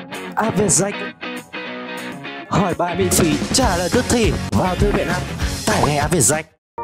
AVSAC. Hỏi bài miễn phí, trả lời tức thì. Vào thư viện app, tải ngay AVSAC.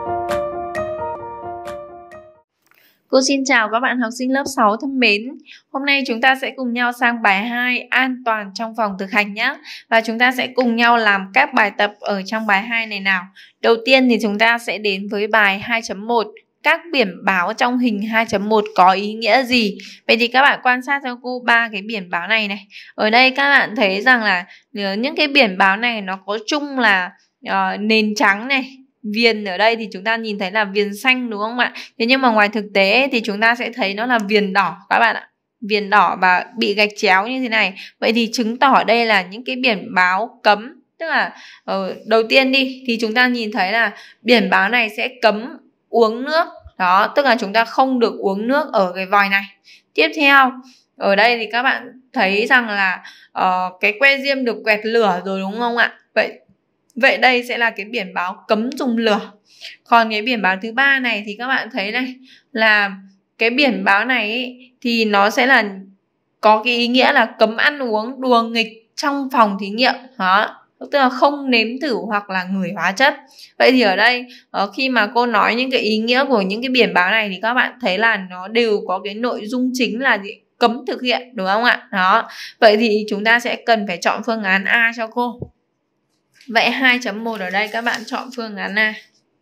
Cô xin chào các bạn học sinh lớp 6 thân mến. Hôm nay chúng ta sẽ cùng nhau sang bài 2 an toàn trong phòng thực hành nhé. Và chúng ta sẽ cùng nhau làm các bài tập ở trong bài 2 này nào. Đầu tiên thì chúng ta sẽ đến với bài 2.1. Các biển báo trong hình 2.1 có ý nghĩa gì? Vậy thì các bạn quan sát cho cô 3 cái biển báo này này. Ở đây các bạn thấy rằng là những cái biển báo này nó có chung là nền trắng này. Viền ở đây thì chúng ta nhìn thấy là viền xanh đúng không ạ? Thế nhưng mà ngoài thực tế thì chúng ta sẽ thấy nó là viền đỏ các bạn ạ. Viền đỏ và bị gạch chéo như thế này. Vậy thì chứng tỏ đây là những cái biển báo cấm. Tức là đầu tiên đi thì chúng ta nhìn thấy là biển báo này sẽ cấm uống nước. Đó, tức là chúng ta không được uống nước ở cái vòi này. Tiếp theo, ở đây thì các bạn thấy rằng là cái que diêm được quẹt lửa rồi đúng không ạ? Vậy đây sẽ là cái biển báo cấm dùng lửa. Còn cái biển báo thứ ba này thì các bạn thấy này là cái biển báo này ý, thì nó sẽ là có cái ý nghĩa là cấm ăn uống đùa nghịch trong phòng thí nghiệm. Đó, tức là không nếm thử hoặc là ngửi hóa chất. Vậy thì ở đây khi mà cô nói những cái ý nghĩa của những cái biển báo này thì các bạn thấy là nó đều có cái nội dung chính là gì? Cấm thực hiện đúng không ạ? Đó. Vậy thì chúng ta sẽ cần phải chọn phương án A cho cô. Vậy 2.1 ở đây các bạn chọn phương án A.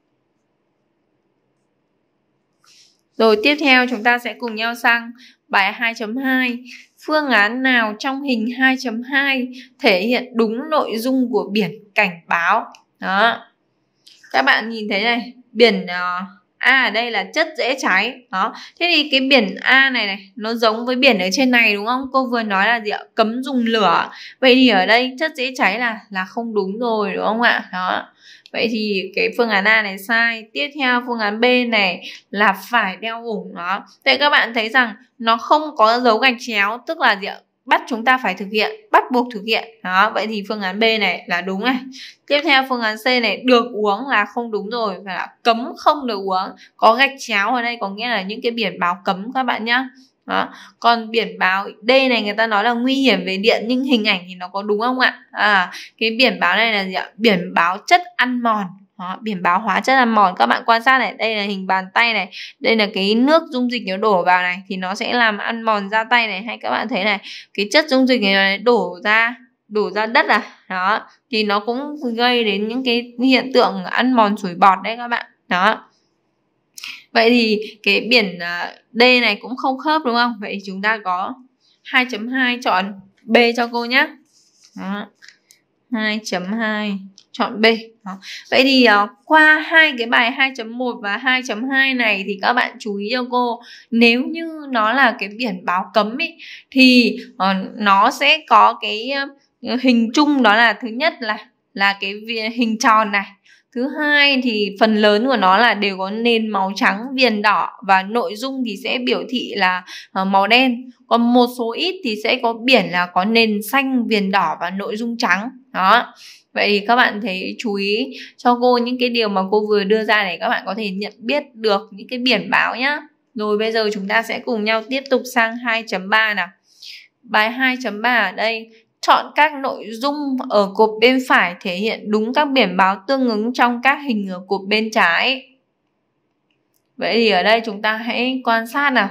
Rồi tiếp theo chúng ta sẽ cùng nhau sang bài 2.2. Phương án nào trong hình 2.2 thể hiện đúng nội dung của biển cảnh báo? Đó. Các bạn nhìn thấy này, biển A ở đây là chất dễ cháy. Đó. Thế thì cái biển A này nó giống với biển ở trên này đúng không? Cô vừa nói là gì ạ? Cấm dùng lửa. Vậy thì ở đây chất dễ cháy là không đúng rồi đúng không ạ? Đó. Vậy thì cái phương án A này sai. Tiếp theo phương án B này là phải đeo ủng đó. Thế các bạn thấy rằng nó không có dấu gạch chéo, tức là gì ạ? Bắt chúng ta phải thực hiện, bắt buộc thực hiện. Đó, vậy thì phương án B này là đúng này. Tiếp theo phương án C này được uống là không đúng rồi, phải là cấm không được uống. Có gạch chéo ở đây có nghĩa là những cái biển báo cấm các bạn nhá. Đó. Còn biển báo D này người ta nói là nguy hiểm về điện nhưng hình ảnh thì nó có đúng không ạ? Cái biển báo này là gì ạ? Biển báo chất ăn mòn. Đó, biển báo hóa chất ăn mòn. Các bạn quan sát này, đây là hình bàn tay này, đây là cái nước dung dịch nó đổ vào này thì nó sẽ làm ăn mòn da tay này. Hay các bạn thấy này, cái chất dung dịch này đổ ra đất đó thì nó cũng gây đến những cái hiện tượng ăn mòn sủi bọt đấy các bạn. Đó. Vậy thì cái biển D này cũng không khớp đúng không? Vậy chúng ta có 2.2 chọn B cho cô nhé. 2.2 chọn B. Đó. Vậy thì qua hai cái bài 2.1 và 2.2 này thì các bạn chú ý cho cô, nếu như nó là cái biển báo cấm ý, thì nó sẽ có cái hình chung, đó là thứ nhất là cái hình tròn này. Thứ hai thì phần lớn của nó là đều có nền màu trắng, viền đỏ và nội dung thì sẽ biểu thị là màu đen. Còn một số ít thì sẽ có biển là có nền xanh, viền đỏ và nội dung trắng. Đó. Vậy thì các bạn thấy chú ý cho cô những cái điều mà cô vừa đưa ra để các bạn có thể nhận biết được những cái biển báo nhá. Rồi bây giờ chúng ta sẽ cùng nhau tiếp tục sang 2.3 nào. Bài 2.3 ở đây, chọn các nội dung ở cột bên phải thể hiện đúng các biển báo tương ứng trong các hình ở cột bên trái. Vậy thì ở đây chúng ta hãy quan sát nào.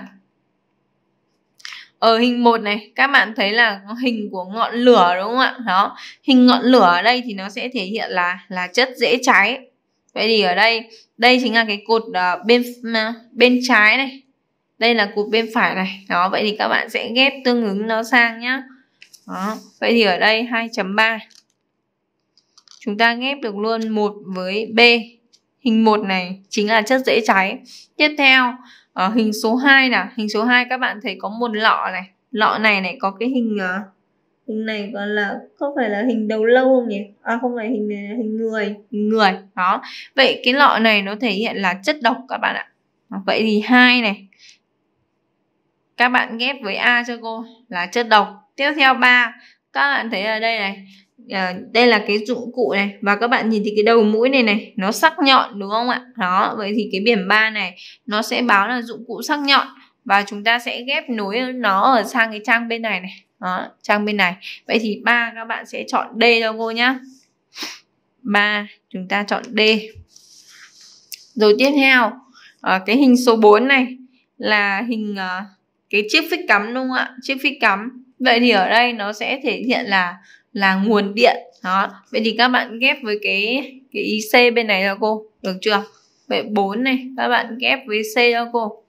Ở hình 1 này, các bạn thấy là hình của ngọn lửa đúng không ạ? Đó, hình ngọn lửa ở đây thì nó sẽ thể hiện là chất dễ cháy. Vậy thì ở đây chính là cái cột bên trái này. Đây là cột bên phải này. Đó, vậy thì các bạn sẽ ghép tương ứng nó sang nhá. Đó, vậy thì ở đây 2.3 chúng ta ghép được luôn 1 với B. Hình 1 này chính là chất dễ cháy. Tiếp theo ở hình số 2 nào, hình số 2 các bạn thấy có một lọ này. Lọ này có cái hình này gọi là không phải là hình đầu lâu không nhỉ? Không phải hình người. Đó. Vậy cái lọ này nó thể hiện là chất độc các bạn ạ. Vậy thì 2 này các bạn ghép với A cho cô là chất độc. Tiếp theo 3, các bạn thấy ở đây này, đây là cái dụng cụ này, và các bạn nhìn thấy cái đầu mũi này nó sắc nhọn đúng không ạ? Đó, vậy thì cái biển 3 này nó sẽ báo là dụng cụ sắc nhọn, và chúng ta sẽ ghép nối nó ở sang cái trang bên này này. Đó, trang bên này. Vậy thì 3 các bạn sẽ chọn D cho cô nhá. 3 chúng ta chọn D. Rồi tiếp theo cái hình số 4 này là hình cái chiếc phích cắm đúng không ạ? Chiếc phích cắm. Vậy thì ở đây nó sẽ thể hiện là nguồn điện. Đó. Vậy thì các bạn ghép với cái ý C bên này cho cô, được chưa? Vậy 4 này các bạn ghép với C cho cô.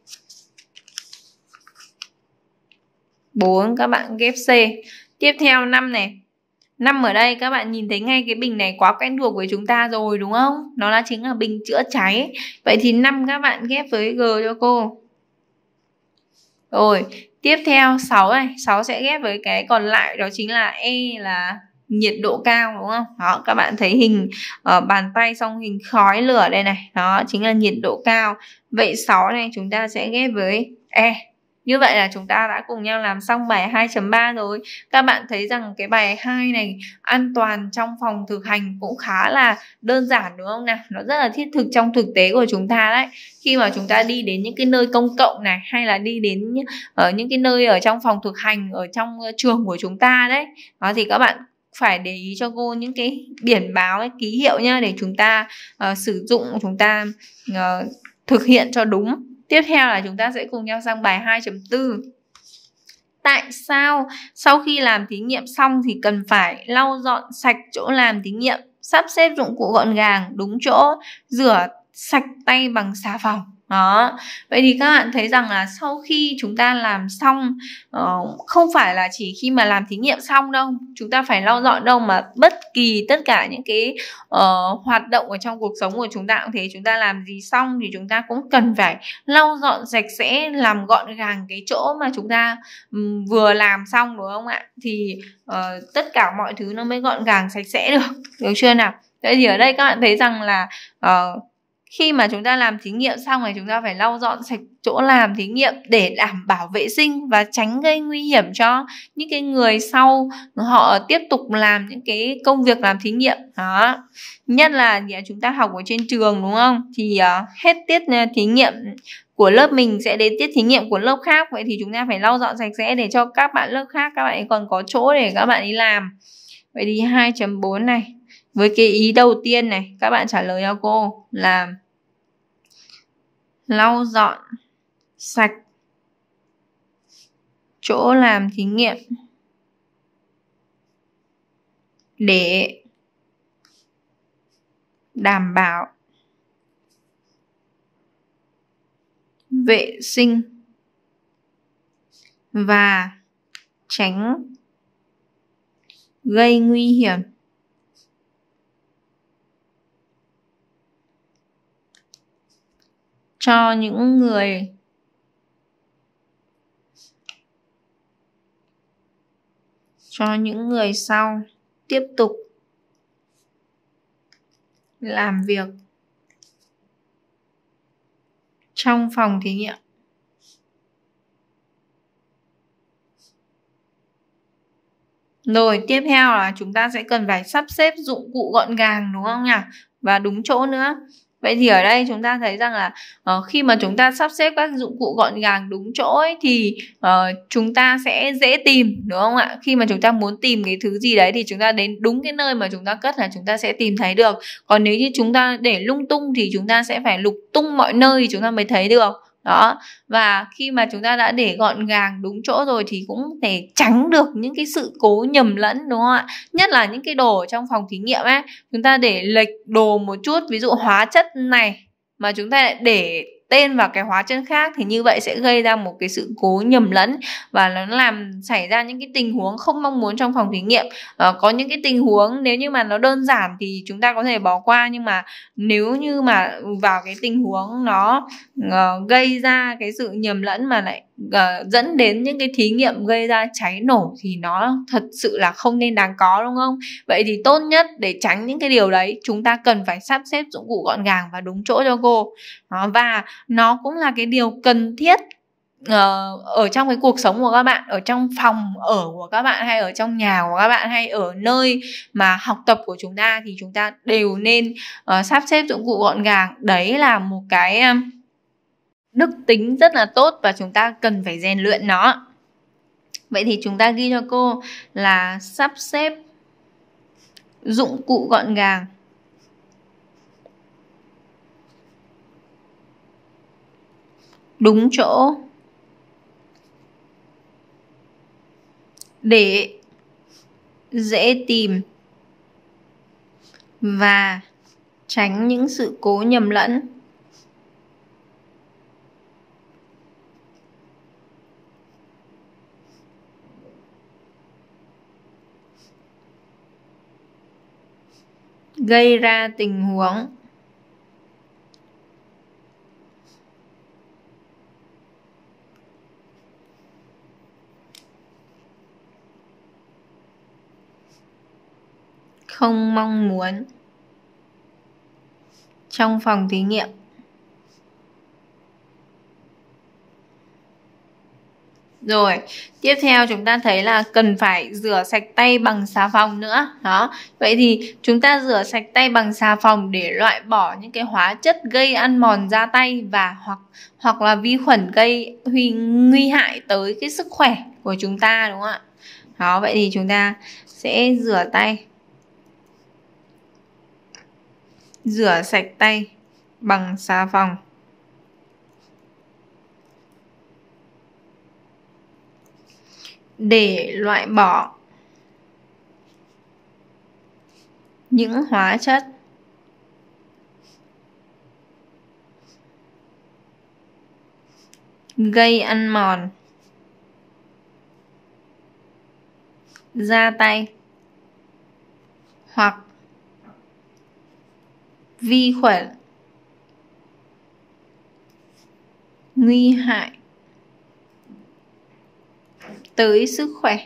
4 các bạn ghép C. Tiếp theo 5 này. 5 ở đây các bạn nhìn thấy ngay cái bình này quá quen thuộc với chúng ta rồi đúng không? Nó là chính là bình chữa cháy. Vậy thì 5 các bạn ghép với G cho cô. Rồi, tiếp theo 6 này, 6 sẽ ghép với cái còn lại đó chính là E là nhiệt độ cao đúng không? Đó, các bạn thấy hình bàn tay xong hình khói lửa đây này, đó chính là nhiệt độ cao. Vậy 6 này chúng ta sẽ ghép với E. Như vậy là chúng ta đã cùng nhau làm xong bài 2.3 rồi. Các bạn thấy rằng cái bài 2 này an toàn trong phòng thực hành cũng khá là đơn giản đúng không nào? Nó rất là thiết thực trong thực tế của chúng ta đấy. Khi mà chúng ta đi đến những cái nơi công cộng này, hay là đi đến những cái nơi ở trong phòng thực hành, ở trong trường của chúng ta đấy. Đó thì các bạn phải để ý cho cô những cái biển báo, cái ký hiệu nhá, để chúng ta sử dụng, chúng ta thực hiện cho đúng. Tiếp theo là chúng ta sẽ cùng nhau sang bài 2.4. Tại sao sau khi làm thí nghiệm xong thì cần phải lau dọn sạch chỗ làm thí nghiệm, sắp xếp dụng cụ gọn gàng, đúng chỗ, rửa sạch tay bằng xà phòng? Đó. Vậy thì các bạn thấy rằng là sau khi chúng ta làm xong, không phải là chỉ khi mà làm thí nghiệm xong đâu chúng ta phải lau dọn đâu, mà bất kỳ tất cả những cái hoạt động ở trong cuộc sống của chúng ta cũng thế. Chúng ta làm gì xong thì chúng ta cũng cần phải lau dọn sạch sẽ, làm gọn gàng cái chỗ mà chúng ta vừa làm xong đúng không ạ? Thì tất cả mọi thứ nó mới gọn gàng sạch sẽ được chưa nào? Vậy thì ở đây các bạn thấy rằng là khi mà chúng ta làm thí nghiệm xong thì chúng ta phải lau dọn sạch chỗ làm thí nghiệm để đảm bảo vệ sinh và tránh gây nguy hiểm cho những cái người sau họ tiếp tục làm những cái công việc làm thí nghiệm. Đó. Nhất là chúng ta học ở trên trường đúng không? Thì hết tiết thí nghiệm của lớp mình sẽ đến tiết thí nghiệm của lớp khác. Vậy thì chúng ta phải lau dọn sạch sẽ để cho các bạn lớp khác, các bạn ấy còn có chỗ để các bạn ấy làm. Vậy thì 2.4 này, với cái ý đầu tiên này, các bạn trả lời cho cô là lau dọn sạch chỗ làm thí nghiệm để đảm bảo vệ sinh và tránh gây nguy hiểm cho những người sau tiếp tục làm việc trong phòng thí nghiệm. Rồi tiếp theo là chúng ta sẽ cần phải sắp xếp dụng cụ gọn gàng đúng không nhỉ? Và đúng chỗ nữa. Vậy thì ở đây chúng ta thấy rằng là khi mà chúng ta sắp xếp các dụng cụ gọn gàng đúng chỗ ấy, thì chúng ta sẽ dễ tìm đúng không ạ? Khi mà chúng ta muốn tìm cái thứ gì đấy thì chúng ta đến đúng cái nơi mà chúng ta cất là chúng ta sẽ tìm thấy được. Còn nếu như chúng ta để lung tung thì chúng ta sẽ phải lục tung mọi nơi thì chúng ta mới thấy được. Đó. Và khi mà chúng ta đã để gọn gàng đúng chỗ rồi thì cũng để tránh được những cái sự cố nhầm lẫn đúng không ạ? Nhất là những cái đồ ở trong phòng thí nghiệm ấy, chúng ta để lệch đồ một chút, ví dụ hóa chất này mà chúng ta lại để tên vào cái hóa chất khác thì như vậy sẽ gây ra một cái sự cố nhầm lẫn và nó làm xảy ra những cái tình huống không mong muốn trong phòng thí nghiệm. Có những cái tình huống nếu như mà nó đơn giản thì chúng ta có thể bỏ qua, nhưng mà nếu như mà vào cái tình huống nó gây ra cái sự nhầm lẫn mà lại dẫn đến những cái thí nghiệm gây ra cháy nổ thì nó thật sự là không nên đáng có đúng không? Vậy thì tốt nhất để tránh những cái điều đấy, chúng ta cần phải sắp xếp dụng cụ gọn gàng và đúng chỗ cho cô. Và nó cũng là cái điều cần thiết ở trong cái cuộc sống của các bạn, ở trong phòng ở của các bạn, hay ở trong nhà của các bạn, hay ở nơi mà học tập của chúng ta, thì chúng ta đều nên sắp xếp dụng cụ gọn gàng. Đấy là một cái đức tính rất là tốt và chúng ta cần phải rèn luyện nó. Vậy thì chúng ta ghi cho cô là sắp xếp dụng cụ gọn gàng. Đúng chỗ để dễ tìm và tránh những sự cố nhầm lẫn. Gây ra tình huống không mong muốn trong phòng thí nghiệm. Rồi, tiếp theo chúng ta thấy là cần phải rửa sạch tay bằng xà phòng nữa. Đó, vậy thì chúng ta rửa sạch tay bằng xà phòng để loại bỏ những cái hóa chất gây ăn mòn da tay và hoặc là vi khuẩn gây nguy hại tới cái sức khỏe của chúng ta, đúng không ạ? Đó, vậy thì chúng ta sẽ rửa sạch tay bằng xà phòng để loại bỏ những hóa chất gây ăn mòn da tay hoặc vi khuẩn nguy hại tới sức khỏe.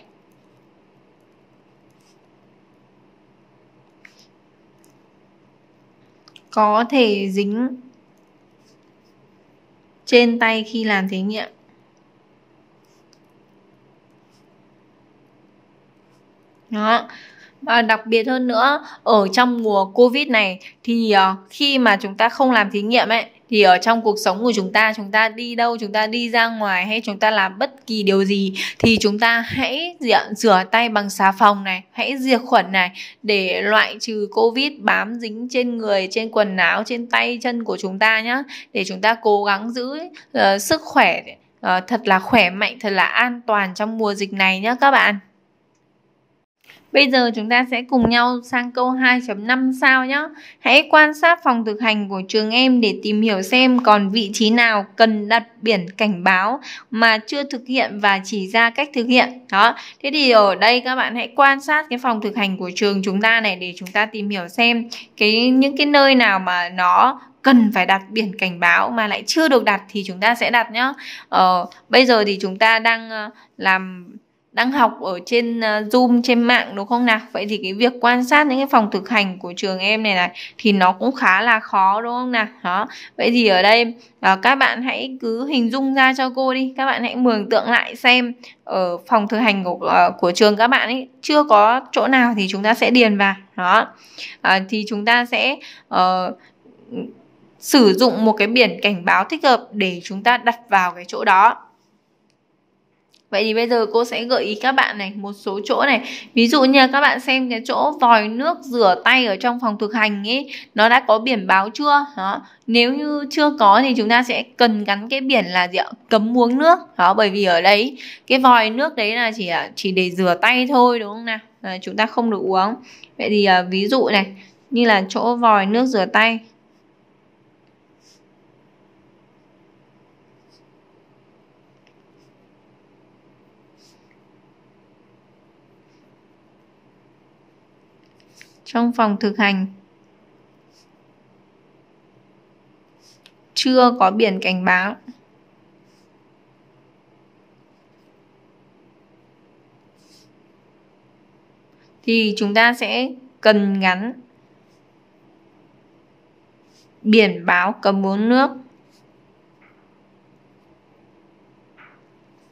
Có thể dính trên tay khi làm thí nghiệm. Đó. Và đặc biệt hơn nữa, ở trong mùa Covid này thì khi mà chúng ta không làm thí nghiệm ấy, thì ở trong cuộc sống của chúng ta đi đâu, chúng ta đi ra ngoài hay chúng ta làm bất kỳ điều gì thì chúng ta hãy rửa tay bằng xà phòng này, hãy diệt khuẩn này để loại trừ Covid bám dính trên người, trên quần áo, trên tay chân của chúng ta nhé. Để chúng ta cố gắng giữ sức khỏe thật là khỏe mạnh, thật là an toàn trong mùa dịch này nhé các bạn. Bây giờ chúng ta sẽ cùng nhau sang câu 2.5 sao nhé. Hãy quan sát phòng thực hành của trường em để tìm hiểu xem còn vị trí nào cần đặt biển cảnh báo mà chưa thực hiện và chỉ ra cách thực hiện. Đó. Thế thì ở đây các bạn hãy quan sát cái phòng thực hành của trường chúng ta này để chúng ta tìm hiểu xem những cái nơi nào mà nó cần phải đặt biển cảnh báo mà lại chưa được đặt thì chúng ta sẽ đặt nhé. Bây giờ thì chúng ta đang học ở trên Zoom, trên mạng đúng không nào? Vậy thì cái việc quan sát những cái phòng thực hành của trường em này thì nó cũng khá là khó đúng không nào? Đó. Vậy thì ở đây các bạn hãy cứ hình dung ra cho cô đi. Các bạn hãy mường tượng lại xem ở phòng thực hành của trường các bạn ấy chưa có chỗ nào thì chúng ta sẽ điền vào. Đó. Thì chúng ta sẽ sử dụng một cái biển cảnh báo thích hợp để chúng ta đặt vào cái chỗ đó. Vậy thì bây giờ cô sẽ gợi ý các bạn này một số chỗ này. Ví dụ như là các bạn xem cái chỗ vòi nước rửa tay ở trong phòng thực hành ấy, nó đã có biển báo chưa? Đó. Nếu như chưa có thì chúng ta sẽ cần gắn cái biển là gì ạ? Cấm uống nước. Đó, bởi vì ở đấy cái vòi nước đấy là chỉ để rửa tay thôi đúng không nào? Chúng ta không được uống. Vậy thì ví dụ này, như là chỗ vòi nước rửa tay. Trong phòng thực hành chưa có biển cảnh báo thì chúng ta sẽ cần gắn biển báo cấm uống nước.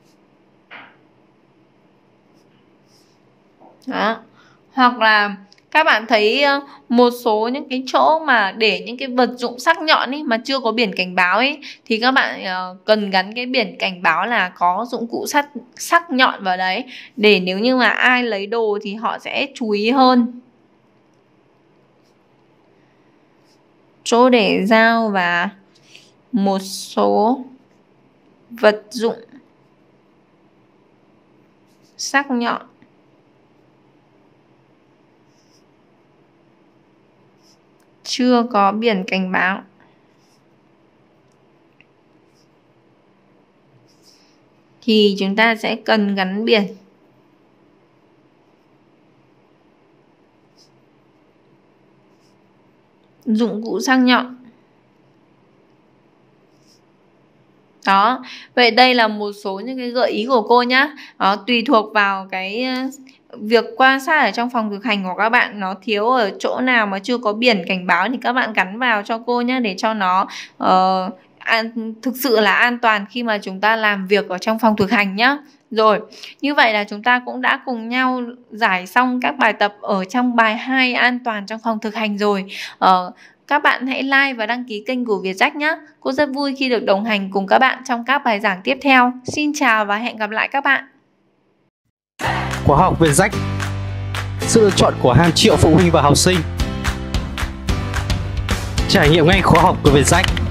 Đó. Hoặc là Các bạn thấy một số những cái chỗ mà để những cái vật dụng sắc nhọn ấy mà chưa có biển cảnh báo ấy, thì các bạn cần gắn cái biển cảnh báo là có dụng cụ sắc nhọn vào đấy, để nếu như mà ai lấy đồ thì họ sẽ chú ý hơn. Chỗ để dao và một số vật dụng sắc nhọn. Chưa có biển cảnh báo. Thì chúng ta sẽ cần gắn biển. Dụng cụ sắc nhọn. Đó, vậy đây là một số những cái gợi ý của cô nhá. Đó, tùy thuộc vào cái việc quan sát ở trong phòng thực hành của các bạn, nó thiếu ở chỗ nào mà chưa có biển cảnh báo thì các bạn gắn vào cho cô nhé, để cho nó thực sự là an toàn khi mà chúng ta làm việc ở trong phòng thực hành nhá. Rồi, như vậy là chúng ta cũng đã cùng nhau giải xong các bài tập ở trong bài 2 an toàn trong phòng thực hành rồi. Các bạn hãy like và đăng ký kênh của Vietjack nhé. Cô rất vui khi được đồng hành cùng các bạn trong các bài giảng tiếp theo. Xin chào và hẹn gặp lại các bạn. Khóa học Vietjack, sự lựa chọn của hàng triệu phụ huynh và học sinh. Trải nghiệm ngay khóa học của Vietjack.